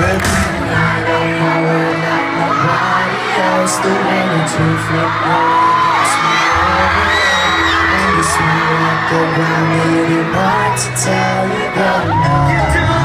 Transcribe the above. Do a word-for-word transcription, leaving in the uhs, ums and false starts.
I don't know it like nobody else. The way that you flip your ass me over, and you smell like the ground. It ain't hard to tell you, girl, no.